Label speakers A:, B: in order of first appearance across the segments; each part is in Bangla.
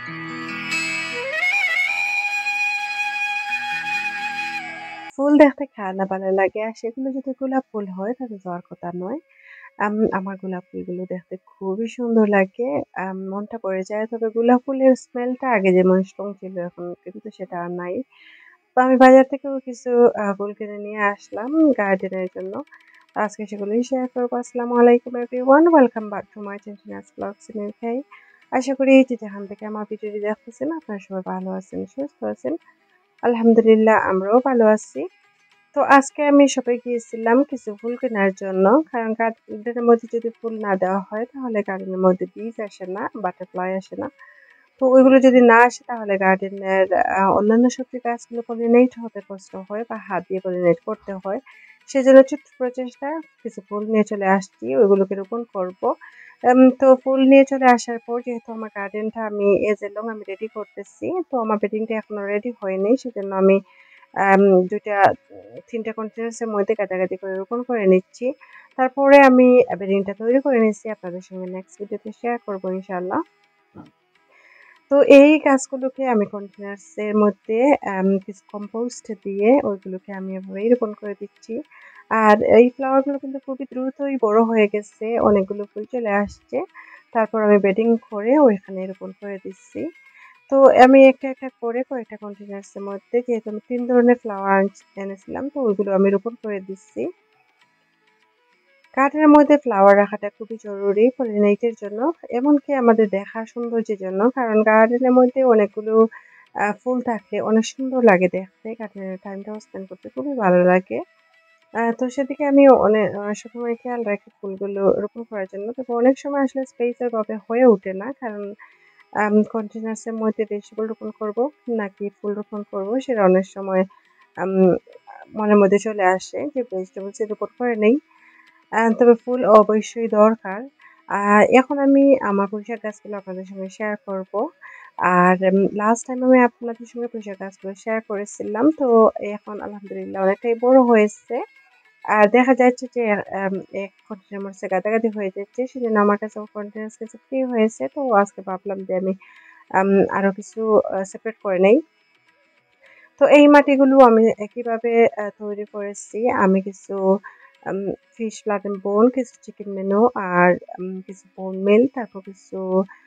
A: ফুল দেখতে কার না ভালো লাগে? আর সেগুলো যদি গোলাপ ফুল হয় তাহলে তো আর কথা নয়। আমার গোলাপ ফুলগুলো দেখতে খুবই সুন্দর লাগে। মনটা পড়ে যায়। তবে গোলাপ ফুলের স্মেলটা আগে যেমন স্ট্রং ছিল এখন কিন্তু সেটা আর নাই। তো আমি বাজার থেকেও কিছু ফুল কিনে নিয়ে আসলাম গার্ডেনের জন্য। আজকে সেগুলোই শেয়ার করব। আসসালামু আলাইকুম everyone. Welcome back to my channel blogs in UK. আশা করি যে যেখান থেকে আমার ভিডিওটি দেখতেছেন আপনারা সবাই ভালো আছেন, সুস্থ আছেন। আলহামদুলিল্লাহ আমরাও ভালো আছি। তো আজকে আমি শপে গিয়েছিলাম কিছু ফুল কেনার জন্য। কারণ গার্ডেনের মধ্যে যদি ফুল না দেওয়া হয় তাহলে গার্ডেনের মধ্যে বীজ আসে না, বাটারফ্লাই আসে না। তো ওইগুলো যদি না আসে তাহলে গার্ডেনের অন্যান্য সবজি গাছগুলো পলিনেট হতে কষ্ট হয় বা হাত দিয়ে পলিনেট করতে হয়। সেজন্য ছোট্ট প্রচেষ্টা কিছু ফুল নিয়ে চলে আসছি, ওইগুলোকে রোপণ করব। তো ফুল নিয়ে চলে আসার পর যেহেতু আমার গার্ডেনটা আমি এজেলং আমি রেডি করতেছি, তো আমার বেডিংটা এখনো রেডি হয়নি, সেজন্য আমি আম ২ টা ৩ টা কন্টেনার্সের মধ্যে গাদাগাদি করে রোপণ করে নিচ্ছি। তারপরে আমি বেডিংটা তৈরি করে নিচ্ছি। আপনাদের সঙ্গে নেক্সট ভিডিওতে শেয়ার করব ইনশাআল্লাহ। তো এই গাছগুলোকে আমি কন্টেনার্স এর মধ্যে কিছু কম্পোস্ট দিয়ে ওইগুলোকে আমি এভাবেই রোপণ করে দিচ্ছি। আর এই ফ্লাওয়ার গুলো কিন্তু খুবই দ্রুতই বড় হয়ে গেছে। অনেকগুলো ফুল চলে আসছে। তারপর আমি বেডিং করে ওইখানে রোপণ করে দিচ্ছি। তো আমি একটা করে কয়েকটা কন্টেনার্স এর মধ্যে যেহেতু আমি ৩ ধরনের ফ্লাওয়ার এনেছিলাম তো ওইগুলো আমি রোপণ করে দিচ্ছি। গার্ডেনের মধ্যে ফ্লাওয়ার রাখাটা খুবই জরুরি পলিনেটের জন্য, এমনকি আমাদের দেখার সৌন্দর্যের জন্য। কারণ গার্ডেনের মধ্যে অনেকগুলো ফুল থাকলে অনেক সুন্দর লাগে দেখতে। গার্ডেনের টাইমটাও স্পেন্ড করতে খুবই ভালো লাগে। তো সেদিকে আমি অনেক সবসময় খেয়াল রাখি ফুলগুলো রোপণ করার জন্য। তবে অনেক সময় আসলে স্পেসের অভাবে হয়ে ওঠে না। কারণ কন্টেনার্স এর মধ্যে ভেজিটেবল রোপণ করব নাকি ফুল রোপণ করব সেটা অনেক সময় আম মনের মধ্যে চলে আসে যে ভেজিটেবলস এ রোপণ করে নেই। তবে ফুল অবশ্যই দরকার। এখন আমি আমার পুঁইশাক গাছগুলো আপনাদের সঙ্গে শেয়ার করব। আর লাস্ট টাইম আমি আপনাদের সঙ্গে পুঁইশাক গাছগুলো শেয়ার করেছিলাম। তো এখন আলহামদুলিল্লাহ অনেকটাই বড় হয়েছে। আর দেখা যাচ্ছে যে এক কন্টেনার আমার কাছে গাদাগাদি হয়ে যাচ্ছে। সেজন্য আমার কাছে কন্টেনার্স কিছু ফ্রি হয়েছে। তো আজকে ভাবলাম যে আমি আরো কিছু সেপারেট করে নেই। তো এই মাটিগুলো আমি কিভাবে তৈরি করেছি, আমি কিছু আম ফিশ ব্লাড এন্ড বোন, কিছু চিকেন মেনু আর কিছু বোন মিল, তারপর কিছু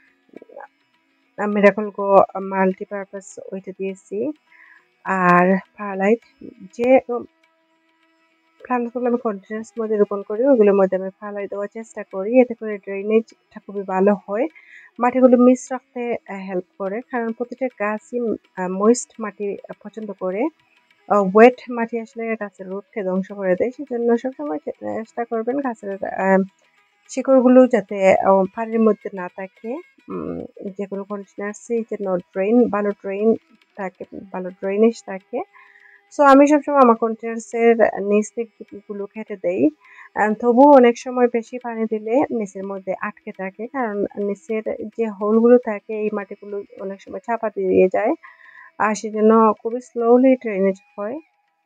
A: মিরাকল গো মাল্টিপারপাস ওইটা দিয়েছি। আর পারলাইট যে প্লান্টগুলো আমি কন্টেনার্স মধ্যে রোপণ করি ওগুলোর মধ্যে আমি পারলাইট দেওয়ার চেষ্টা করি। এতে করে ড্রেনেজটা খুবই ভালো হয়। মাটিগুলো মিক্স রাখতে হেল্প করে। কারণ প্রতিটা গাছই ময়েস্ট মাটি পছন্দ করে। ওয়েট মাটি আসলে গাছের রুটকে ধ্বংস করে দেয়। সেজন্য সবসময় চেষ্টা করবেন গাছের শিকড়গুলো যাতে পানির মধ্যে না থাকে। উম যেকোনো কন্টেনার্সেই যেন ভালো থাকে, ভালো ড্রেনেজ থাকে। সো আমি সবসময় আমার কন্টেনার্স এর নিচ দিক গুলো কেটে দেই। তবুও অনেক সময় বেশি পানি দিলে নিচের মধ্যে আটকে থাকে। কারণ নিচের যে হোলগুলো থাকে এই মাটিগুলো অনেক সময় চাপা দিয়ে যায়। আর সেজন্য খুবই স্লোলি ড্রেনেজ হয়।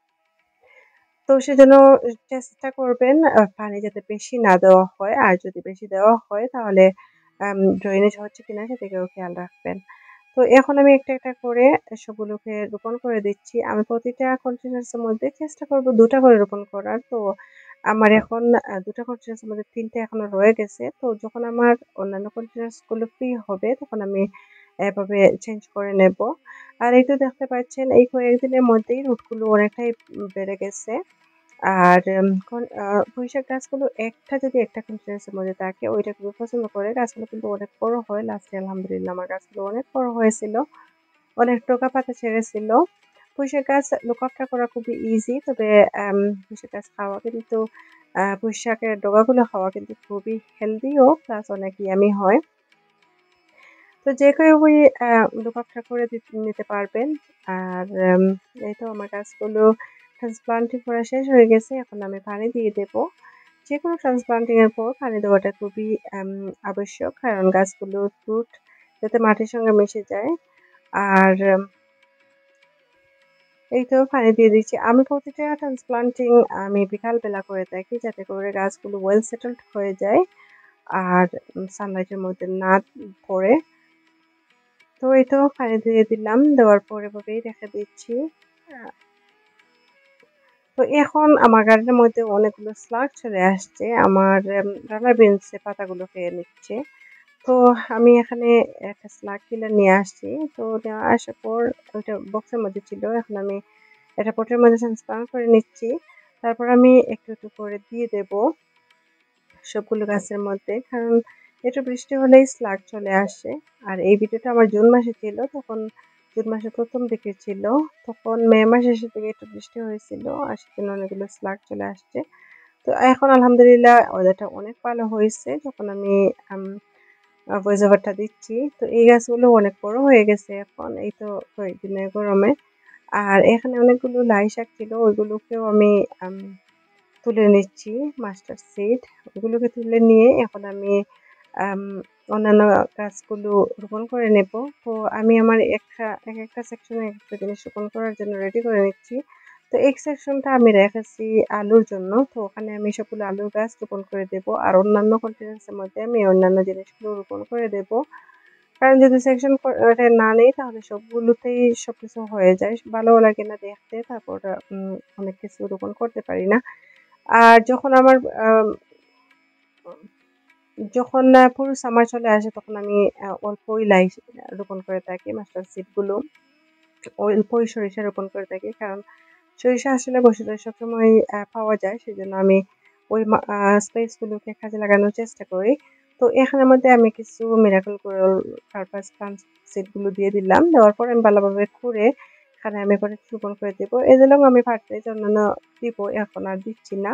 A: তো সেজন্য চেষ্টা করবেন পানি যাতে বেশি না দেওয়া হয়। আর যদি বেশি দেওয়া হয় তাহলে ড্রেনেজ হচ্ছে কিনা সেদিকেও খেয়াল রাখবেন। তো এখন আমি একটা করে সবগুলোকে রোপণ করে দিচ্ছি। আমি প্রতিটা কন্টেনার্স এর মধ্যে চেষ্টা করব ২ টা করে রোপণ করার। তো আমার এখন ২ টা কন্টেনার্স এর মধ্যে ৩ টা এখনো রয়ে গেছে। তো যখন আমার অন্যান্য কন্টেনার্স গুলো ফ্রি হবে তখন আমি এভাবে চেঞ্জ করে নেব। আর এই তো দেখতে পাচ্ছেন এই কয়েকদিনের মধ্যেই রুটগুলো অনেকটাই বেড়ে গেছে। আর পুঁইশাক গাছগুলো যদি একটা কন্টেনার্স এর মধ্যে থাকে ওইটা খুবই পছন্দ করে। গাছগুলো কিন্তু অনেক বড় হয়। লাস্টে আলহামদুলিল্লাহ আমার গাছগুলো অনেক বড় হয়েছিল। অনেক টোকা পাতা ছেড়েছিল। পুঁইশাক গাছ লুক আফটার করা খুবই ইজি। তবে পুঁইশাক গাছ খাওয়া কিন্তু পুঁইশাকের ডগাগুলো খাওয়া কিন্তু খুবই হেলদিও প্লাস অনেক ইয়ামি হয়। তো যে কেউই লুক আফটার করে নিতে পারবেন। আর এই তো আমার গাছগুলো ট্রান্সপ্লান্টিং করা শেষ হয়ে গেছে। এখন আমি পানি দিয়ে দেব। যেকোনো ট্রান্সপ্লান্টিং এর পর পানি দেওয়াটা খুবই আবশ্যক। কারণ গাছগুলোর রুট যাতে মাটির সঙ্গে মিশে যায়। আর এই তো পানি দিয়ে দিচ্ছি। আমি প্রতিটা ট্রান্সপ্লান্টিং আমি বিকাল বেলা করে থাকি যাতে করে গাছগুলো ওয়েল সেটেলড হয়ে যায় আর সানলাইটের মধ্যে না পড়ে। তো এই তো পানি দিয়ে দিলাম, দেওয়ার পর এভাবেই রেখে দিচ্ছি। আ তো এখন আমার গার্ডেনের মধ্যে অনেকগুলো স্লাগ চলে আসছে। আমার রান্নার বিনসের পাতাগুলো খেয়ে নিচ্ছে। তো আমি এখানে একটা স্লাগ কিলার নিয়ে আসছি। তো নেওয়া আসার পর ওইটা বক্সের মধ্যে ছিল। এখন আমি এটা পটের মধ্যে ট্রান্সফার করে নিচ্ছি। তারপর আমি একটু, একটু করে দিয়ে দেব সবগুলো গাছের মধ্যে। কারণ একটু বৃষ্টি হলেই স্লাগ চলে আসে। আর এই ভিডিওটা আমার জুন মাসে ছিল। তখন জুন মাসের ১ম দিকে ছিল। তখন মে মাসের শেষের দিকে একটু বৃষ্টি হয়েছিল। আর সেজন্য অনেকগুলো স্লাগ চলে আসছে। তো এখন আলহামদুলিল্লাহ ওয়েদারটা অনেক ভালো হয়েছে। যখন আমি আম ভয়েস ওভারটা দিচ্ছি। তো এই গাছগুলো অনেক বড় হয়ে গেছে এখন। এই তো কয়েকদিনের গরমে। আর এখানে অনেকগুলো লাই শাক ছিল। ওইগুলোকেও আমি আম তুলে নিচ্ছি মাস্টার সিড। ওগুলোকে তুলে নিয়ে এখন আমি আম অন্যান্য গাছগুলো রোপণ করে নেব। তো আমি আমার একেকটা সেকশনে একেকটা জিনিস রোপণ করার জন্য রেডি করে নিচ্ছি। তো এই সেকশনটা আমি রেখেছি আলুর জন্য। তো ওখানে আমি সবগুলো আলুর গাছ রোপণ করে দেব। আর অন্যান্য কন্টেইনার্সের মধ্যে আমি অন্যান্য জিনিসগুলো রোপণ করে দেব। কারণ যদি সেকশন করে না নেই তাহলে সবগুলোতেই সবকিছু হয়ে যায়। ভালোও লাগে না দেখতে। তারপর অনেক কিছু রোপণ করতে পারি না। আর যখন আমার যখন পুরো সামার চলে আসে তখন আমি অল্পই লাই রোপণ করে থাকি মাস্টার্ড সিড গুলো। অল্পই সরিষা রোপণ করে থাকি। কারণ সরিষা আসলে বছরে সবসময় পাওয়া যায়। সেজন্য আমি ওই স্পেস গুলোকে কাজে লাগানোর চেষ্টা করি। তো এখানের মধ্যে আমি কিছু miracle coral purpose plant seed গুলো দিয়ে দিলাম। দেওয়ার পর আমি ভালোভাবে খুঁড়ে এখানে আমি করে রোপণ করে দেব। এগুলো আমি ফার্টিলাইজার অন্যান্য দিব, এখন আর দিচ্ছি না।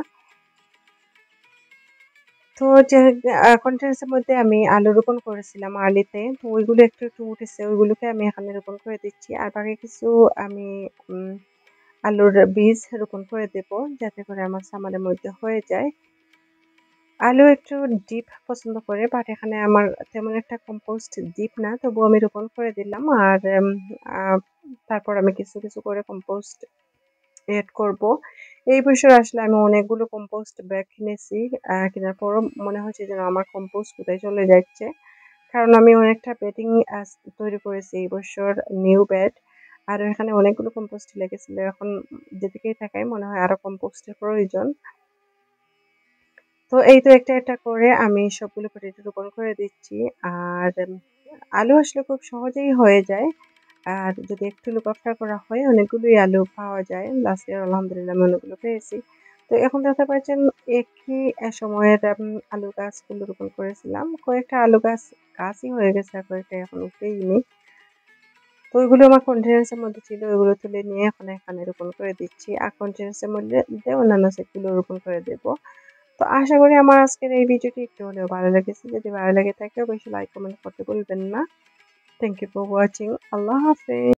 A: তো যে কন্টেনার্সের মধ্যে আমি আলু রোপণ করেছিলাম আর্লিতে। তো ওইগুলো একটু, একটু উঠেছে। ওইগুলোকে আমি এখানে রোপণ করে দিচ্ছি। আর বাকি কিছু আমি উম আলুর বীজ রোপণ করে দেব, যাতে করে আমার সামারের মধ্যে হয়ে যায়। আলু একটু ডিপ পছন্দ করে, বাট এখানে আমার তেমন একটা কম্পোস্ট ডিপ না, তবুও আমি রোপণ করে দিলাম। আর আ তারপর আমি কিছু, কিছু করে কম্পোস্ট এড করব। এই বছর আসলে আমি অনেকগুলো কম্পোস্ট ব্যাগ কিনেছি। কেনার পরও মনে হচ্ছে যেন আমার কম্পোস্ট কোথায় চলে যাচ্ছে। কারণ আমি অনেকটা বেডিং তৈরি করেছি এই বছর, নিউ বেড। আর এখানে অনেকগুলো কম্পোস্ট লেগেছিল। এখন যেদিকেই তাকাই মনে হয় আরো কম্পোস্টের প্রয়োজন। তো এই তো একটা, একটা করে আমি সবগুলো পটেটো রোপণ করে দিচ্ছি। আর আলু আসলে খুব সহজেই হয়ে যায়। আর যদি একটু লুক আফটার করা হয় অনেকগুলোই আলু পাওয়া যায়। লাস্ট ইয়ার আলহামদুলিল্লাহ আমি অনেকগুলো পেয়েছি। তো এখন দেখতে পাচ্ছেন একই সময়ের আলু গাছগুলো রোপণ করেছিলাম। কয়েকটা আলু গাছই হয়ে গেছে, আর কয়েকটা এখন উঠেইনি। তো ওইগুলো আমার কন্টেনার্সের মধ্যে ছিল, ওইগুলো তুলে নিয়ে এখন এখানে রোপণ করে দিচ্ছি। আর কন্টেনার্সের মধ্যে অন্যান্য সেটগুলো রোপণ করে দেব। তো আশা করি আমার আজকের এই ভিডিওটি একটু হলেও ভালো লেগেছে। যদি ভালো লেগে থাকে অবশ্যই লাইক কমেন্ট করতে ভুলবেন না। Thank you for watching. আল্লাহ হাফেজ।